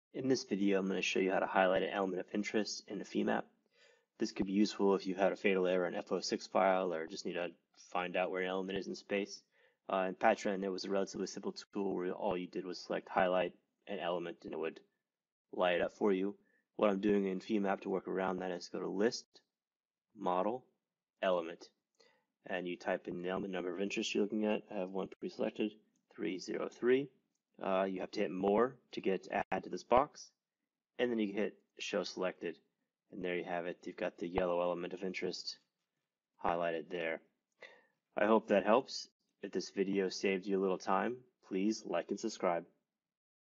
In this video, I'm going to show you how to highlight an element of interest in a FEMAP. This could be useful if you had a fatal error in F06 file or just need to find out where an element is in space. In Patran, there was a relatively simple tool where all you did was select highlight an element and it would light it up for you. What I'm doing in FEMAP to work around that is go to List, Model, Element, and you type in the element number of interest you're looking at. I have one pre-selected, 303. You have to hit More to get Add to this box, and then you hit Show Selected, and there you have it. You've got the yellow element of interest highlighted there. I hope that helps. If this video saved you a little time, please like and subscribe.